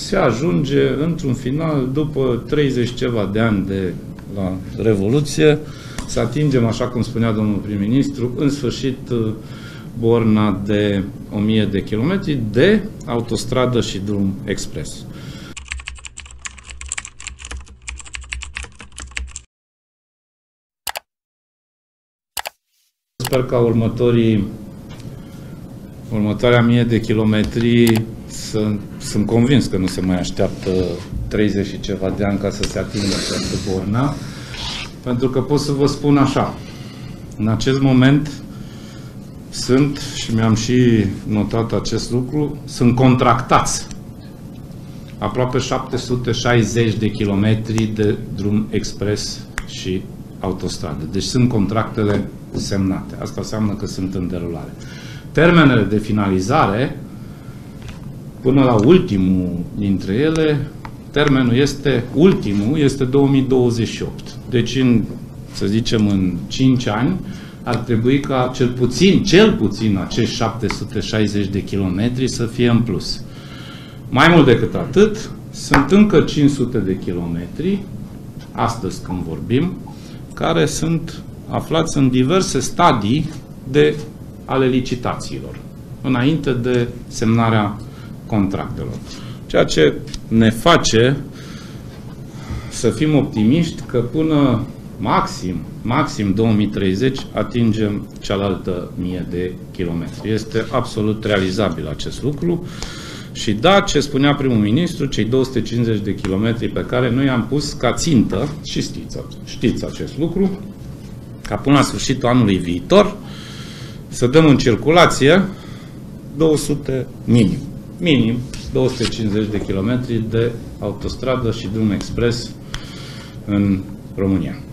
se ajunge, într-un final, după 30 ceva de ani de la Revoluție, să atingem, așa cum spunea domnul prim-ministru, în sfârșit borna de 1000 de kilometri de autostradă și drum expres. Sper ca următoarea 1000 de kilometri sunt convins că nu se mai așteaptă 30 și ceva de ani ca să se atingă această bornă, pentru că pot să vă spun așa, în acest moment sunt, și mi-am și notat acest lucru, sunt contractați aproape 760 de kilometri de drum expres și autostradă. Deci sunt contractele semnate. Asta înseamnă că sunt în derulare. Termenele de finalizare, până la ultimul dintre ele, ultimul este 2028. Deci, să zicem, în 5 ani, ar trebui ca cel puțin acești 760 de kilometri să fie în plus. Mai mult decât atât, sunt încă 500 de kilometri, astăzi când vorbim, care sunt aflați în diverse stadii ale licitațiilor, înainte de semnarea contractelor. Ceea ce ne face să fim optimiști că până maxim 2030 atingem cealaltă 1000 de kilometri. Este absolut realizabil acest lucru. Și da, ce spunea primul ministru, cei 250 de kilometri pe care noi am pus ca țintă, și știți acest lucru, ca până la sfârșitul anului viitor să dăm în circulație 200 minim 250 de kilometri de autostradă și drum expres în România.